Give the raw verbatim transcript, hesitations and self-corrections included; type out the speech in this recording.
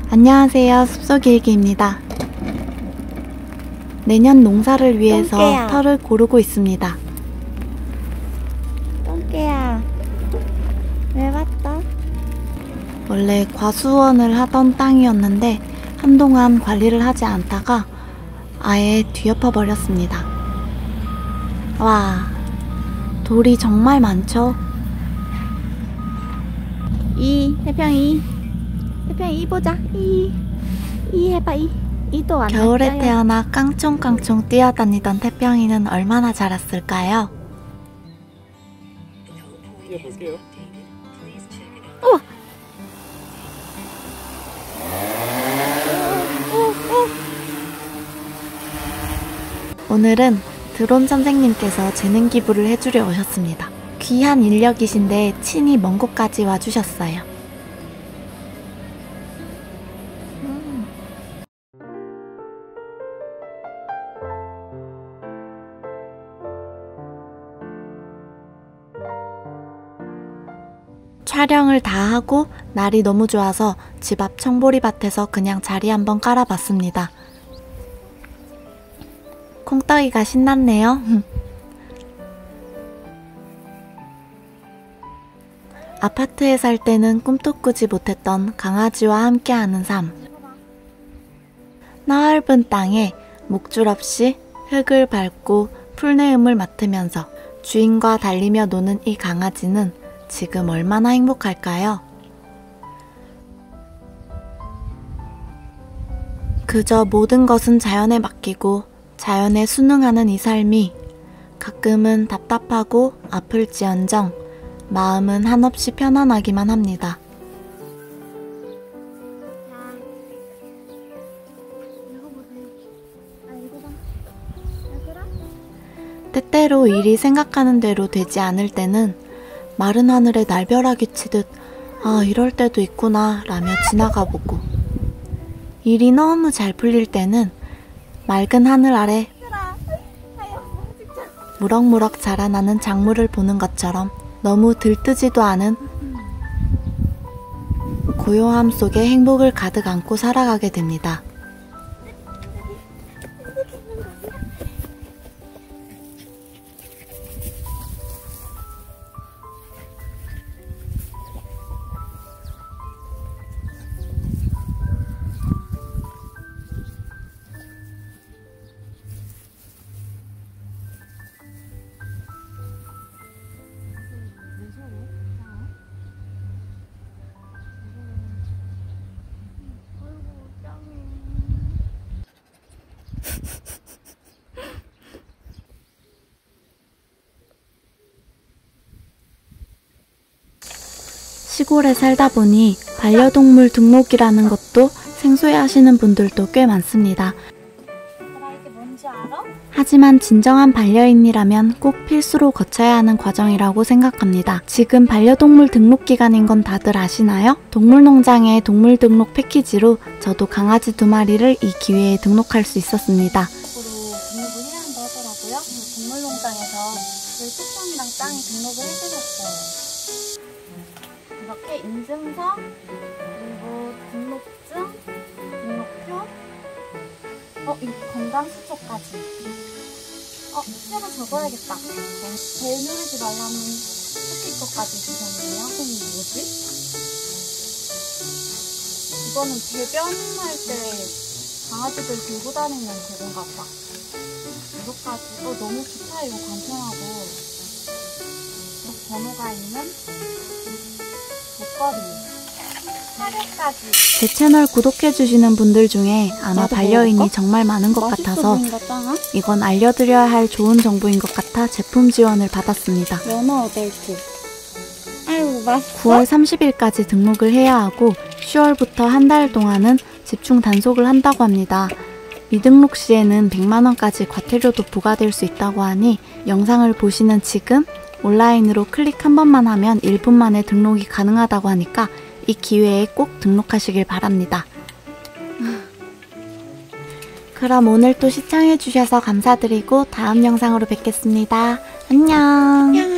안녕하세요, 숲속일기입니다. 내년 농사를 위해서 똥개야. 털을 고르고 있습니다. 똥개야, 왜 왔어? 원래 과수원을 하던 땅이었는데 한동안 관리를 하지 않다가 아예 뒤엎어 버렸습니다. 와, 돌이 정말 많죠? 이, 태평이. 태평이 이 보자. 이. 이 해봐, 이. 이도 안 겨울에 왔어요. 태어나 깡총깡총 뛰어다니던 태평이는 얼마나 자랐을까요? 볼게요. 우와! 오늘은 드론 선생님께서 재능 기부를 해주려 오셨습니다. 귀한 인력이신데 친히 먼 곳까지 와주셨어요. 음. 촬영을 다 하고 날이 너무 좋아서 집 앞 청보리밭에서 그냥 자리 한번 깔아봤습니다. 콩떡이가 신났네요. 아파트에 살 때는 꿈도 꾸지 못했던 강아지와 함께하는 삶. 넓은 땅에 목줄 없이 흙을 밟고 풀내음을 맡으면서 주인과 달리며 노는 이 강아지는 지금 얼마나 행복할까요? 그저 모든 것은 자연에 맡기고 자연에 순응하는 이 삶이 가끔은 답답하고 아플지언정 마음은 한없이 편안하기만 합니다. 때때로 일이 생각하는 대로 되지 않을 때는 마른 하늘에 날벼락이 치듯 아, 이럴 때도 있구나 라며 지나가보고, 일이 너무 잘 풀릴 때는 맑은 하늘 아래 무럭무럭 자라나는 작물을 보는 것처럼 너무 들뜨지도 않은 고요함 속에 행복을 가득 안고 살아가게 됩니다. 시골에 살다 보니 반려동물 등록이라는 것도 생소해하시는 분들도 꽤 많습니다. 이게 뭔지 알아? 하지만 진정한 반려인이라면 꼭 필수로 거쳐야 하는 과정이라고 생각합니다. 지금 반려동물 등록 기간인 건 다들 아시나요? 동물농장의 동물 등록 패키지로 저도 강아지 두 마리를 이 기회에 등록할 수 있었습니다. 등록을 해야 한다 하더라고요. 동물농장에서 저희 초청이랑 짱이 등록을 해주셨어요. 이렇게 인증서, 그리고 등록증, 등록표, 어, 이 건강수초까지. 어, 새로 적어야겠다. 벨 누르지 말라는 스티커까지 주셨네요. 그럼 이게 뭐지? 이거는 배변할 때 강아지들 들고 다니는 그건가 봐. 이것까지. 어, 너무 좋다. 이거 간편하고. 이렇게 번호가 있는 목걸이. 사료까지. 제 채널 구독해주시는 분들 중에 아마 나도 반려인이 먹을까? 정말 많은 것 맛있어 같아서 보인다, 짱아. 이건 알려드려야 할 좋은 정보인 것 같아 제품 지원을 받았습니다. 연어 어덜트. 아이고, 맛있어? 구월 삼십일까지 등록을 해야 하고 시월부터 한 달 동안은 집중 단속을 한다고 합니다. 미등록 시에는 백만 원까지 과태료도 부과될 수 있다고 하니 영상을 보시는 지금 온라인으로 클릭 한 번만 하면 일 분 만에 등록이 가능하다고 하니까 이 기회에 꼭 등록하시길 바랍니다. 그럼 오늘 또 시청해주셔서 감사드리고 다음 영상으로 뵙겠습니다. 안녕.